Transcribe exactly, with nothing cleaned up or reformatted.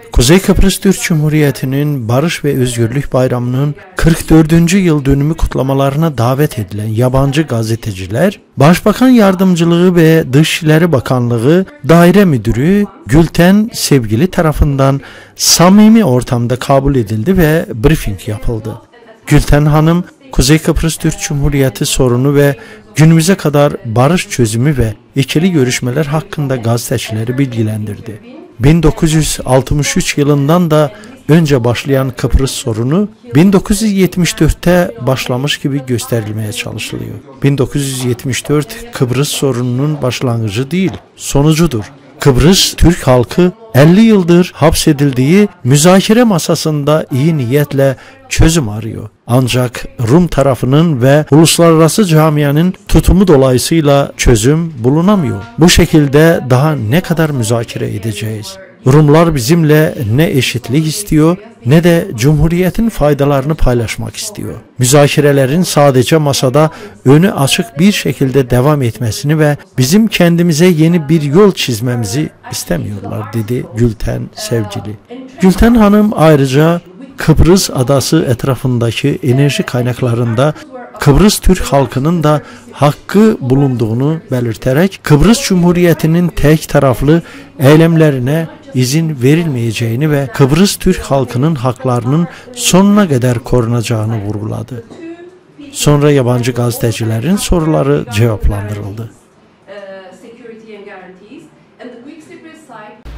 Kuzey Kıbrıs Türk Cumhuriyeti'nin Barış ve Özgürlük Bayramı'nın kırk dördüncü yıl dönümü kutlamalarına davet edilen yabancı gazeteciler, Başbakan Yardımcılığı ve Dışişleri Bakanlığı Daire Müdürü Gülten Sevgili tarafından samimi ortamda kabul edildi ve briefing yapıldı. Gülten Hanım, Kuzey Kıbrıs Türk Cumhuriyeti sorunu ve günümüze kadar barış çözümü ve ikili görüşmeler hakkında gazetecileri bilgilendirdi. bin dokuz yüz altmış üç yılından da önce başlayan Kıbrıs sorunu bin dokuz yüz yetmiş dörtte başlamış gibi gösterilmeye çalışılıyor. bin dokuz yüz yetmiş dört Kıbrıs sorununun başlangıcı değil, sonucudur. Kıbrıs Türk halkı elli yıldır hapsedildiği müzakere masasında iyi niyetle çözüm arıyor. Ancak Rum tarafının ve uluslararası camianın tutumu dolayısıyla çözüm bulunamıyor. Bu şekilde daha ne kadar müzakere edeceğiz? Rumlar bizimle ne eşitlik istiyor ne de Cumhuriyet'in faydalarını paylaşmak istiyor. Müzakerelerin sadece masada önü açık bir şekilde devam etmesini ve bizim kendimize yeni bir yol çizmemizi istemiyorlar, dedi Gülten Sevgili. Gülten Hanım ayrıca Kıbrıs adası etrafındaki enerji kaynaklarında Kıbrıs Türk halkının da hakkı bulunduğunu belirterek Kıbrıs Cumhuriyeti'nin tek taraflı eylemlerine izin verilmeyeceğini ve Kıbrıs Türk halkının haklarının sonuna kadar korunacağını vurguladı. Sonra yabancı gazetecilerin soruları cevaplandırıldı.